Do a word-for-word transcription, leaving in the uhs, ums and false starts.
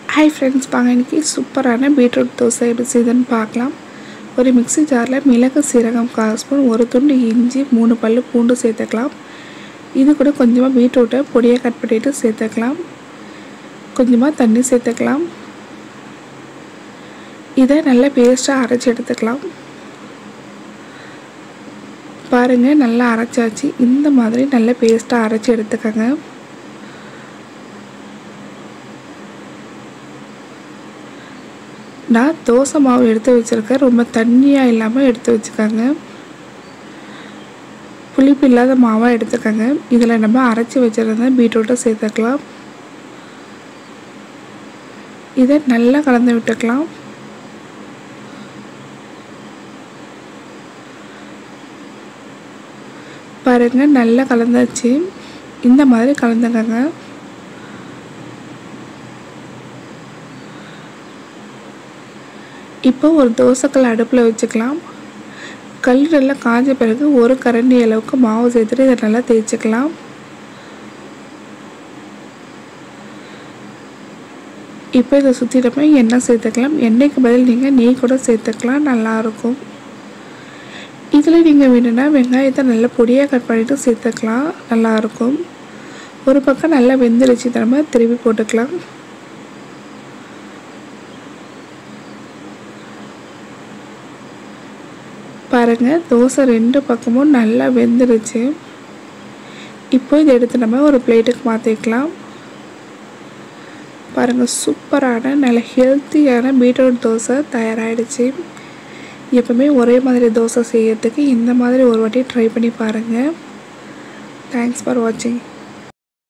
Hi friends, வாங்க இன்னைக்கு சூப்பரான பீட்ரூட் தோசை எப்படி செய்யுதுன்னு பார்க்கலாம். ஒரு மிக்ஸி ஜாரில் மிளகு சீரகம் கால் ஸ்பூன், ஒரு துண்டு இஞ்சி, மூணு பல்லு பூண்டு சேர்த்துக்கலாம். இது கூட கொஞ்சமாக பீட்ரூட்டை பொடியாக கட் பண்ணிட்டு சேர்த்துக்கலாம். கொஞ்சமாக தண்ணி சேர்த்துக்கலாம். இதை நல்லா பேஸ்ட்டாக அரைச்சி எடுத்துக்கலாம். பாருங்கள், நல்லா அரைச்சாச்சு. இந்த மாதிரி நல்ல பேஸ்ட்டாக அரைச்சி எடுத்துக்கோங்க. நான் தோசை மாவு எடுத்து வச்சுருக்கேன். ரொம்ப தண்ணியாக இல்லாமல் எடுத்து வச்சுக்கோங்க. புளிப்பு இல்லாத மாவாக எடுத்துக்கோங்க. இதில் நம்ம அரைச்சி வச்சுருந்த பீட்ரூட்டை சேர்த்துக்கலாம். இதை நல்லா கலந்து விட்டுக்கலாம். பாருங்கள், நல்லா கலந்தாச்சு. இந்த மாதிரி கலந்துக்கோங்க. இப்போ ஒரு தோசைக்கல் அடுப்பில் வச்சுக்கலாம். கல் நல்லா காஞ்ச பிறகு ஒரு கரண்டி அளவுக்கு மாவு சேர்த்துட்டு இதை நல்லா தேய்ச்சிக்கலாம். இப்போ இதை சுற்றிட்டப்போ எண்ணெய் சேர்த்துக்கலாம். எண்ணெய்க்கு பதில் நீங்கள் நெய் கூட சேர்த்துக்கலாம், நல்லாயிருக்கும். இதில் நீங்கள் வேணும்னா வெங்காயத்தை நல்லா பொடியாக கட் பண்ணிவிட்டு சேர்த்துக்கலாம், நல்லாயிருக்கும். ஒரு பக்கம் நல்லா வெந்துடுச்சு, நம்ம திருப்பி போட்டுக்கலாம். பாருங்கள், தோசை ரெண்டு பக்கமும் நல்லா வெந்துருச்சு. இப்போ இதை எடுத்து நம்ம ஒரு பிளேட்டுக்கு மாற்றிக்கலாம். பாருங்கள், சூப்பரான நல்ல ஹெல்த்தியான பீட்ரூட் தோசை தயாராகிடுச்சு. எப்பவுமே ஒரே மாதிரி தோசை செய்யறதுக்கு இந்த மாதிரி ஒரு வாட்டி ட்ரை பண்ணி பாருங்கள். தேங்க்ஸ் ஃபார் வாட்சிங்.